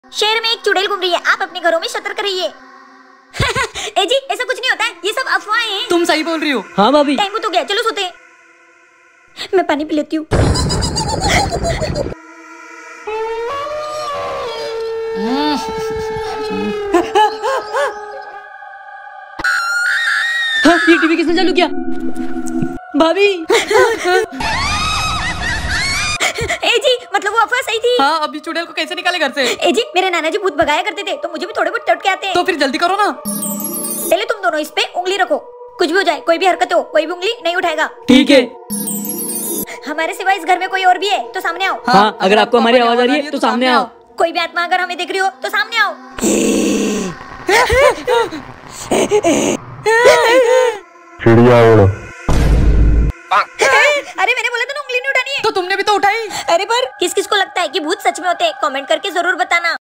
शहर में एक चुड़ैल घूम रही है, आप अपने घरों में सतर्क रहिए। ए जी, ऐसा कुछ नहीं होता है, ये सब अफवाहें हैं। तुम सही बोल रही हो। हाँ भाभी। टाइम तो गया, चलो सोते हैं। मैं पानी पी लेती हूँ। हाँ, ये टीवी किसने चालू किया? भाभी। ए जी, मतलब वो अफवाह सही थी। हाँ, अभी चुड़ैल को कैसे निकाले घर से? ए जी, मेरे नाना जी भूत भगाया करते थे, तो मुझे भी थोड़े बहुत टट के आते हैं। तो फिर जल्दी करो ना। पहले तुम दोनों इस पे उंगली रखो, कुछ भी हो जाए, कोई भी हरकत हो, कोई भी उंगली नहीं उठाएगा। ठीक है। हमारे सिवा इस घर में कोई और भी है तो सामने आओ। हाँ, अगर आपको हमारी आवाज आ रही है तो सामने आओ। कोई भी आत्मा अगर हमें देख रही हो तो सामने आओ। चिड़िया उड़ो। अरे मैंने बोला था ना उंगली नहीं उठानी है। तो तुमने भी तो उठाई। अरे पर किस किस को लगता है कि भूत सच में होते हैं, कमेंट करके जरूर बताना।